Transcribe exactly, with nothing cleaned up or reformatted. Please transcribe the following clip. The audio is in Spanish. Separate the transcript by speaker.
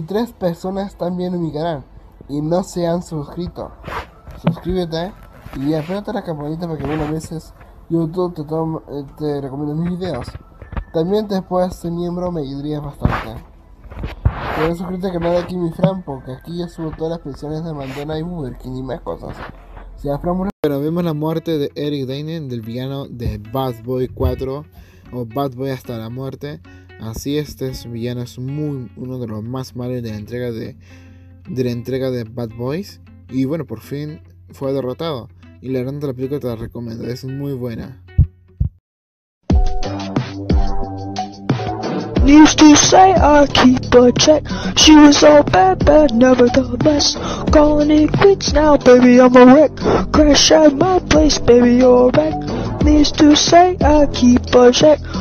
Speaker 1: tres personas están viendo mi canal y no se han suscrito, suscríbete y apérate la campanita para que algunas veces YouTube te, toma, te recomienda mis videos. También te puedes ser miembro, me ayudaría bastante. Puedes suscribirte al canal de aquí mi Fran, porque aquí yo subo todas las pensiones de Mandela y Burger King y más cosas. Si a Fran... Pero vemos la muerte de Eric Dane, del villano de Bad Boy cuatro, o Bad Boy hasta la muerte. Así este villano es muy uno de los más malos de la entrega de, de la entrega de Bad Boys. Y bueno, por fin fue derrotado. Y la verdad, la película te la recomiendo, es muy buena.
Speaker 2: Used to say I keep a check. She was all bad, bad, never the best. Calling it quits now, baby, I'm a wreck. Crash at my place, baby, you're a wreck. Used to say I keep a check.